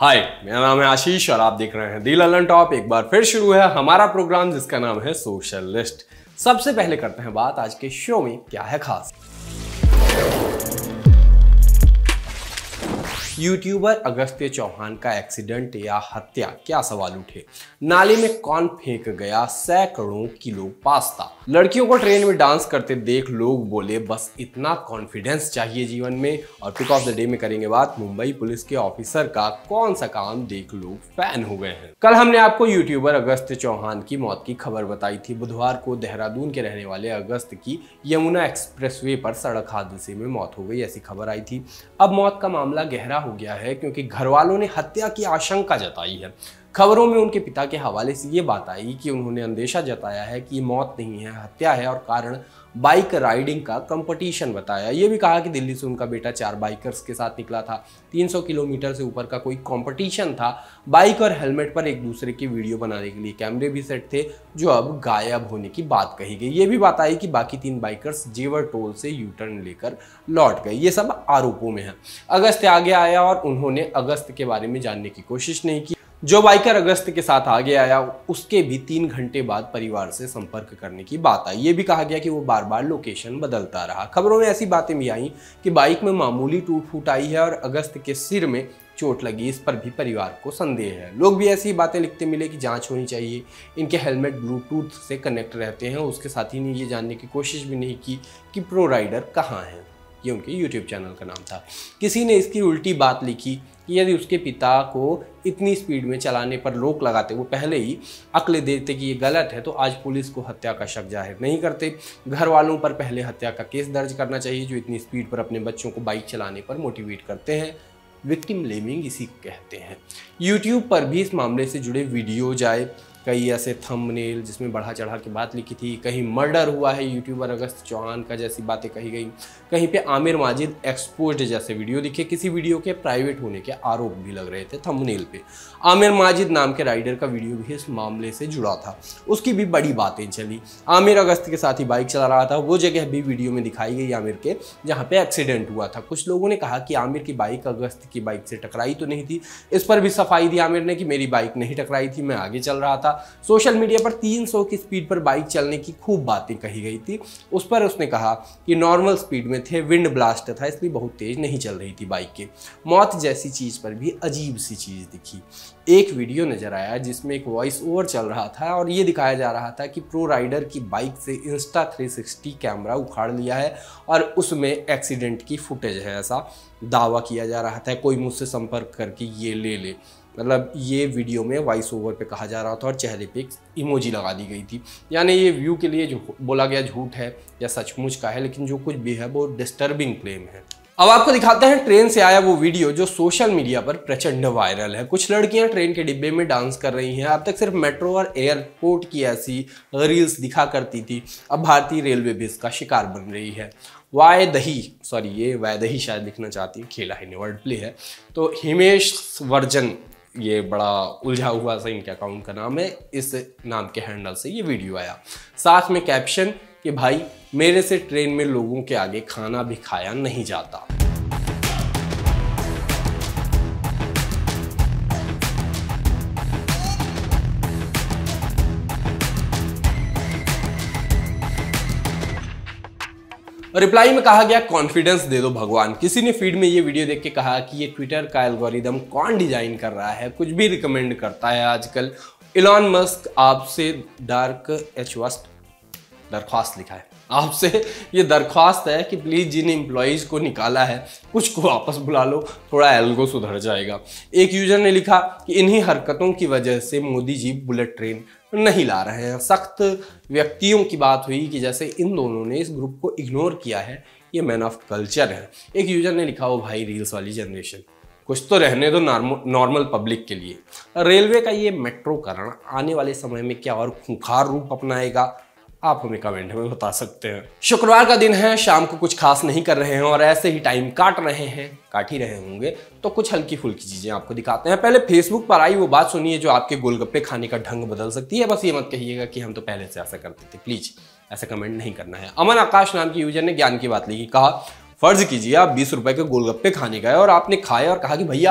हाय, मेरा नाम है आशीष और आप देख रहे हैं दी ललन टॉप। एक बार फिर शुरू है हमारा प्रोग्राम जिसका नाम है सोशल लिस्ट। सबसे पहले करते हैं बात आज के शो में क्या है खास। यूट्यूबर अगस्त्य चौहान का एक्सीडेंट या हत्या, क्या सवाल उठे। नाले में कौन फेंक गया सैकड़ों किलो पास्ता। लड़कियों को ट्रेन में डांस करते देख लोग बोले बस इतना कॉन्फिडेंस चाहिए जीवन में। और पिक ऑफ द डे में करेंगे बात मुंबई पुलिस के ऑफिसर का कौन सा काम देख लोग फैन हो गए हैं। कल हमने आपको यूट्यूबर अगस्त्य चौहान की मौत की खबर बताई थी। बुधवार को देहरादून के रहने वाले अगस्त्य की यमुना एक्सप्रेसवे पर सड़क हादसे में मौत हो गई, ऐसी खबर आई थी। अब मौत का मामला गहरा हो गया है क्योंकि घर वालों ने हत्या की आशंका जताई है। खबरों में उनके पिता के हवाले से ये बात आई कि उन्होंने अंदेशा जताया है कि ये मौत नहीं है, हत्या है और कारण बाइक राइडिंग का कंपटीशन बताया। ये भी कहा कि दिल्ली से उनका बेटा 4 बाइकर्स के साथ निकला था। 300 किलोमीटर से ऊपर का कोई कंपटीशन था। बाइक और हेलमेट पर एक दूसरे की वीडियो बनाने के लिए कैमरे भी सेट थे जो अब गायब होने की बात कही गई। ये भी बात आई कि बाकी 3 बाइकर्स जेवर टोल से यू टर्न लेकर लौट गए। ये सब आरोपों में है। अगस्त्य आगे आया और उन्होंने अगस्त्य के बारे में जानने की कोशिश नहीं की। जो बाइकर अगस्त्य के साथ आगे आया उसके भी 3 घंटे बाद परिवार से संपर्क करने की बात आई। ये भी कहा गया कि वो बार बार लोकेशन बदलता रहा। खबरों में ऐसी बातें भी आई कि बाइक में मामूली टूट फूट आई है और अगस्त्य के सिर में चोट लगी। इस पर भी परिवार को संदेह है। लोग भी ऐसी बातें लिखते मिले कि जांच होनी चाहिए, इनके हेलमेट ब्लूटूथ से कनेक्ट रहते हैं। उसके साथ ही ने ये जानने की कोशिश भी नहीं की कि प्रो राइडर कहाँ है। ये उनके यूट्यूब चैनल का नाम था। किसी ने इसकी उल्टी बात लिखी कि यदि उसके पिता को इतनी स्पीड में चलाने पर रोक लगाते, वो पहले ही अक्ल देते कि ये गलत है, तो आज पुलिस को हत्या का शक जाहिर नहीं करते। घर वालों पर पहले हत्या का केस दर्ज करना चाहिए जो इतनी स्पीड पर अपने बच्चों को बाइक चलाने पर मोटिवेट करते हैं। विक्टिम ब्लेमिंग इसी को कहते हैं। यूट्यूब पर भी इस मामले से जुड़े वीडियोज आए, कई ऐसे थंबनेल जिसमें बढ़ा चढ़ा के बात लिखी थी। कहीं मर्डर हुआ है यूट्यूबर अगस्त्य चौहान का जैसी बातें कही गई, कहीं पे आमिर माजिद एक्सपोज्ड जैसे वीडियो दिखे। किसी वीडियो के प्राइवेट होने के आरोप भी लग रहे थे थंबनेल पे। आमिर माजिद नाम के राइडर का वीडियो भी इस मामले से जुड़ा था, उसकी भी बड़ी बातें चली। आमिर अगस्त्य के साथ ही बाइक चला रहा था, वो जगह भी वीडियो में दिखाई गई आमिर के जहाँ पे एक्सीडेंट हुआ था। कुछ लोगों ने कहा कि आमिर की बाइक अगस्त्य की बाइक से टकराई तो नहीं थी। इस पर भी सफाई दी आमिर ने कि मेरी बाइक नहीं टकराई थी, मैं आगे चल रहा था। सोशल मीडिया पर 300 की स्पीड पर बाइक चलने की खूब बातें कही गई थी। उस पर उसने कहा कि नॉर्मल स्पीड में थे, विंड ब्लास्ट था इसलिए बहुत तेज नहीं चल रही थी बाइक के। मौत जैसी चीज पर भी अजीब सी चीज दिखी। एक वीडियो नजर आया जिसमें एक वॉइस ओवर चल रहा था और ये दिखाया जा रहा था कि प्रो राइडर की बाइक से इंस्टा 360 कैमरा उखाड़ लिया है और उसमें एक्सीडेंट की फुटेज है, ऐसा दावा किया जा रहा था। कोई मुझसे संपर्क करके ये ले मतलब ये वीडियो में वॉइस ओवर पे कहा जा रहा था और चेहरे पे एक इमोजी लगा दी गई थी। यानी ये व्यू के लिए जो बोला गया झूठ है या सचमुच का है, लेकिन जो कुछ भी है वो डिस्टर्बिंग क्लेम है। अब आपको दिखाते हैं ट्रेन से आया वो वीडियो जो सोशल मीडिया पर प्रचंड वायरल है। कुछ लड़कियां ट्रेन के डिब्बे में डांस कर रही हैं। अब तक सिर्फ मेट्रो और एयरपोर्ट की ऐसी रील्स दिखा करती थी, अब भारतीय रेलवे भी इसका शिकार बन रही है। ये वैदही शायद लिखना चाहती है, खेला है, वर्ड प्ले है। तो हिमेश वर्जन, ये बड़ा उलझा हुआ सा इनके अकाउंट का नाम है, इस नाम के हैंडल से ये वीडियो आया। साथ में कैप्शन कि भाई मेरे से ट्रेन में लोगों के आगे खाना भी खाया नहीं जाता। रिप्लाई में कहा गया कॉन्फिडेंस दे दो भगवान। किसी ने फीड में ये वीडियो देख के कहा कि ये ट्विटर का एल्गोरिदम कौन डिजाइन कर रहा है, कुछ भी रिकमेंड करता है आजकल। इलॉन मस्क आपसे दरख्वास्त लिखा है, आपसे ये दरख्वास्त है कि प्लीज जिन एम्प्लॉइज को निकाला है कुछ को वापस बुला लो, थोड़ा एल्गो सुधर जाएगा। एक यूजर ने लिखा कि इन्हीं हरकतों की वजह से मोदी जी बुलेट ट्रेन नहीं ला रहे हैं। सख्त व्यक्तियों की बात हुई कि जैसे इन दोनों ने इस ग्रुप को इग्नोर किया है, ये मैन ऑफ कल्चर है। एक यूजर ने लिखा, ओ भाई रील्स वाली जनरेशन, कुछ तो रहने दो नॉर्मल पब्लिक के लिए। रेलवे का ये मेट्रोकरण आने वाले समय में क्या और खूंखार रूप अपनाएगा, आप हमें कमेंट में बता सकते हैं। शुक्रवार का दिन है, शाम को कुछ खास नहीं कर रहे हैं और ऐसे ही टाइम काट ही रहे होंगे, तो कुछ हल्की फुल्की चीजें आपको दिखाते हैं। पहले फेसबुक पर आई वो बात सुनिए जो आपके गोलगप्पे खाने का ढंग बदल सकती है। बस ये मत कहिएगा कि हम तो पहले से ऐसा करते थे, प्लीज ऐसा कमेंट नहीं करना है। अमन आकाश नाम के यूजर ने ज्ञान की बात लिखी, कहा फर्ज कीजिए आप 20 रुपए के गोलगप्पे खाने गए और आपने खाए और कहा कि भैया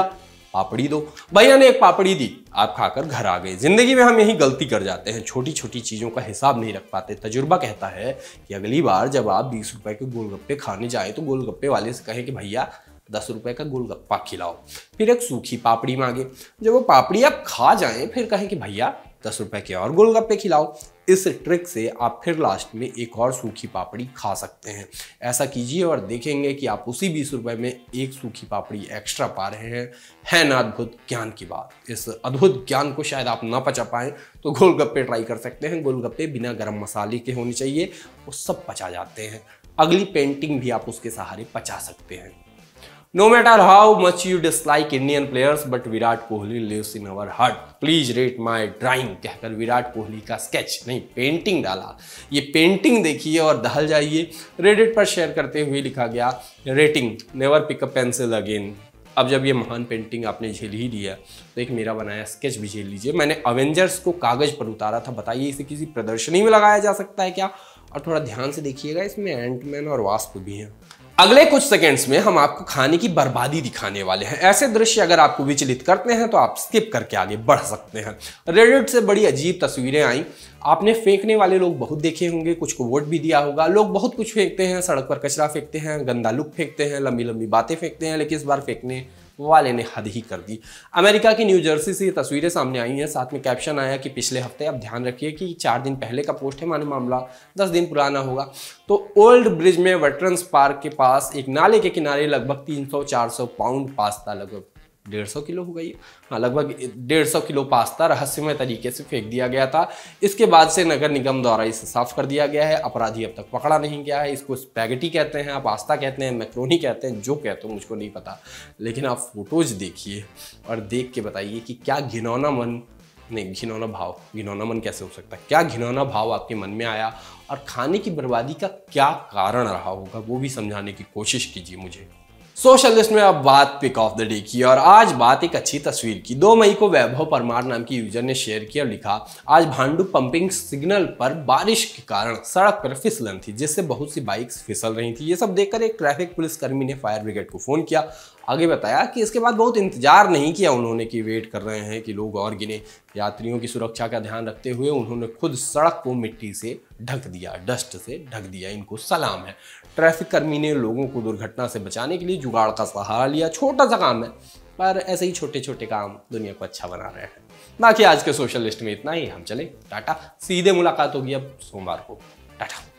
पापड़ी दो। भैया ने एक पापड़ी दी, आप खाकर घर आ गए। जिंदगी में हम यही गलती कर जाते हैं, छोटी छोटी चीजों का हिसाब नहीं रख पाते। तजुर्बा कहता है कि अगली बार जब आप 20 रुपए के गोलगप्पे खाने जाए तो गोलगप्पे वाले से कहें कि भैया 10 रुपए का गोलगप्पा खिलाओ। फिर एक सूखी पापड़ी मांगे, जब वो पापड़ी आप खा जाएं फिर कहें कि भैया 10 रुपए के और गोलगप्पे खिलाओ। इस ट्रिक से आप फिर लास्ट में एक और सूखी पापड़ी खा सकते हैं। ऐसा कीजिए और देखेंगे कि आप उसी 20 रुपए में एक सूखी पापड़ी एक्स्ट्रा पा रहे हैं। है ना अद्भुत ज्ञान की बात। इस अद्भुत ज्ञान को शायद आप ना पचा पाएं तो गोलगप्पे ट्राई कर सकते हैं। गोलगप्पे बिना गरम मसाले के होने चाहिए, वो सब पचा जाते हैं। अगली पेंटिंग भी आप उसके सहारे पचा सकते हैं। No matter how much you dislike Indian players, but Virat Kohli lives in our heart. Please rate my drawing कहकर विराट कोहली का स्केच नहीं पेंटिंग डाला। ये पेंटिंग देखिए और दहल जाइए। रेडिट पर शेयर करते हुए लिखा गया, rating never pick a pencil again. अब जब ये महान पेंटिंग आपने झेल ही लिया तो एक मेरा बनाया स्केच भी झेल लीजिए। मैंने अवेंजर्स को कागज पर उतारा था, बताइए इसे किसी प्रदर्शनी में लगाया जा सकता है क्या? और थोड़ा ध्यान से देखिएगा, इसमें एंटमैन और वास्प भी हैं। अगले कुछ सेकंड्स में हम आपको खाने की बर्बादी दिखाने वाले हैं। ऐसे दृश्य अगर आपको विचलित करते हैं तो आप स्किप करके आगे बढ़ सकते हैं। रेडिट से बड़ी अजीब तस्वीरें आई। आपने फेंकने वाले लोग बहुत देखे होंगे, कुछ को वोट भी दिया होगा। लोग बहुत कुछ फेंकते हैं, सड़क पर कचरा फेंकते हैं, गंदा लुक फेंकते हैं, लंबी लंबी बातें फेंकते हैं, लेकिन इस बार फेंकने वाले ने हद ही कर दी। अमेरिका की न्यू जर्सी से ये तस्वीरें सामने आई हैं। साथ में कैप्शन आया कि पिछले हफ्ते, अब ध्यान रखिए कि 4 दिन पहले का पोस्ट है, माने मामला 10 दिन पुराना होगा। तो ओल्ड ब्रिज में वेटरन्स पार्क के पास एक नाले के किनारे लगभग 300-400 पाउंड पास्ता, लगभग 150 किलो हो गई, हाँ लगभग 150 किलो पास्ता रहस्यमय तरीके से फेंक दिया गया था। इसके बाद से नगर निगम द्वारा इसे साफ कर दिया गया है। अपराधी अब तक पकड़ा नहीं गया है। इसको स्पैगेटी कहते हैं, पास्ता कहते हैं, मैक्रोनी कहते हैं, जो कहते हो मुझको नहीं पता, लेकिन आप फोटोज देखिए और देख के बताइए कि क्या घिनौना मन, नहीं घिनौना भाव, घिनौना मन कैसे हो सकता है, क्या घिनौना भाव आपके मन में आया और खाने की बर्बादी का क्या कारण रहा होगा, वो भी समझाने की कोशिश कीजिए मुझे। सोशल लिस्ट में अब बात पिक ऑफ द डे की, और आज बात एक अच्छी तस्वीर की। 2 मई को वैभव परमार नाम की यूजर ने शेयर किया और लिखा, आज भांडू पंपिंग सिग्नल पर बारिश के कारण सड़क पर फिसलन थी, जिससे बहुत सी बाइक्स फिसल रही थी। ये सब देखकर एक ट्रैफिक पुलिस कर्मी ने फायर ब्रिगेड को फोन किया। आगे बताया कि इसके बाद बहुत इंतजार नहीं किया उन्होंने कि वेट कर रहे हैं कि लोग और गिने। यात्रियों की सुरक्षा का ध्यान रखते हुए उन्होंने खुद सड़क को मिट्टी से ढक दिया, डस्ट से ढक दिया। इनको सलाम है। ट्रैफिक कर्मी ने लोगों को दुर्घटना से बचाने के लिए जुगाड़ का सहारा लिया। छोटा सा काम है, पर ऐसे ही छोटे छोटे काम दुनिया को अच्छा बना रहे हैं। बाकी आज के सोशल लिस्ट में इतना ही। हम चले टाटा, सीधे मुलाकात होगी अब सोमवार को। टाटा।